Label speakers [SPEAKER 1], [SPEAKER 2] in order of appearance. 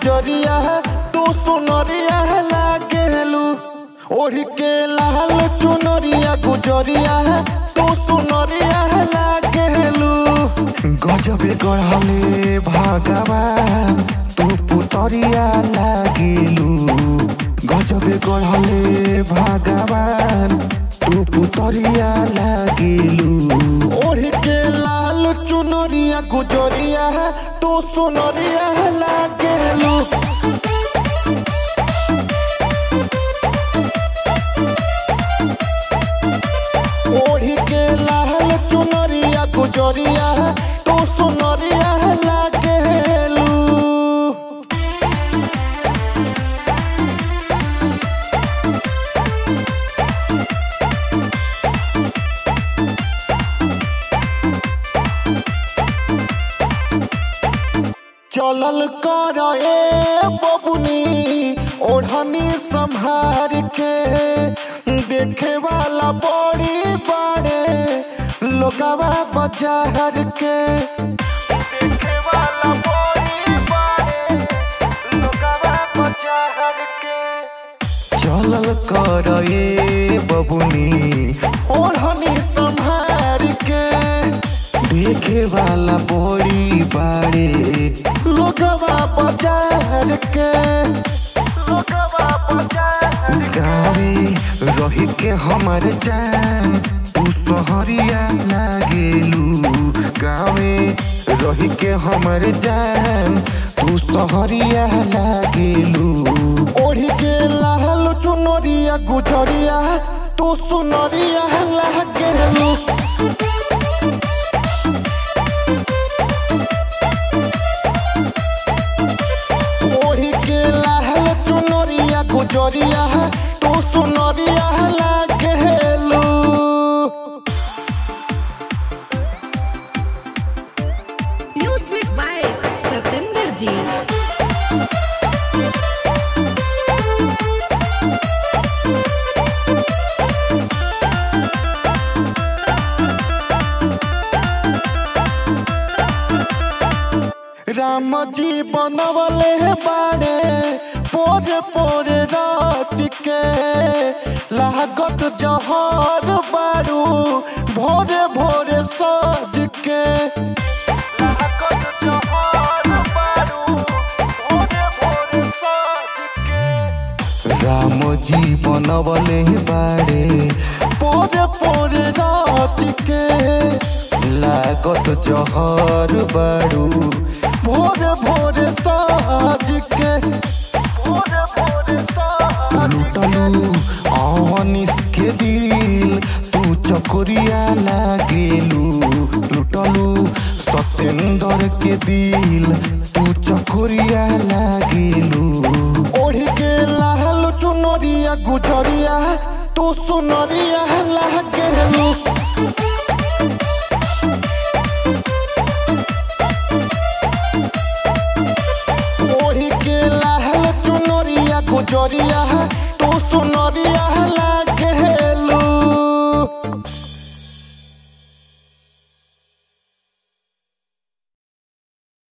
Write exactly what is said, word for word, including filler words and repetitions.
[SPEAKER 1] गुजरिया तू सुनरिया लागेलू। ओढ़ के लाल चुनरिया गुजरिया तू सुनरिया लागेलू। गजबे गढ़ले भगवान तू पुतरिया लागेलू। गजबे गढ़ले भगवान तू पुतरिया लागेलू। ओढ़ के लाल चुनरिया गुजरिया तू सुनरिया लागेलू। ओढ़ के लाल चुनरिया गुजरिया तू सुनरिया लागेलू। चलल कर बबुनी ओढ़नी संभार के। देखे वाला बड़ी बड़े लोगवा बाजार के। देखे वाला बड़ी बड़े लोगवा बाजार के। चलल कर बबुनी ओढ़नी संभार के। देखे वाला बड़ी बड़े लोगवा बाजार के। गावे रही के हमार जान तू सहरिया लागेलू। गावे रही के हमार जान तू सहरिया लागेलू। ओढ़ के लाल चुनरिया गुजरिया तू सुनरिया लागेलू। गुजरिया तू सुनरिया लागेलू।
[SPEAKER 2] म्यूजिक बाय सतेंद्र जी।
[SPEAKER 1] राम जी बनवले बाड़े पोरे पोरे रात के। लागत जहर बारू भोरे भोरे सज के। लागत जहर बारू भोरे भोरे सज के। राम जी बनवले बाड़े पोरे पोरे रात के। लागत जहर बारू भोरे भोरे सज के। लुटलू अवनिस के दिल तू चकोरिया लागेलू। लुटलू सतेंद्र के दिल तू चकोरिया लागेलू। ओढ़ के लाल चुनरिया गुजरिया तू सुनरिया लागेलू। ओढ़ के लाल चुनरिया गुजरिया